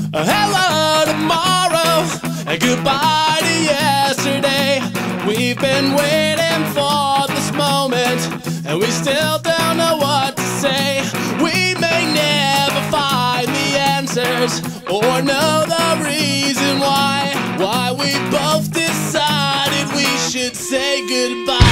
Hello tomorrow and goodbye to yesterday. We've been waiting for this moment and we still don't know what to say. We may never find the answers or know the reason why we both decided we should say goodbye.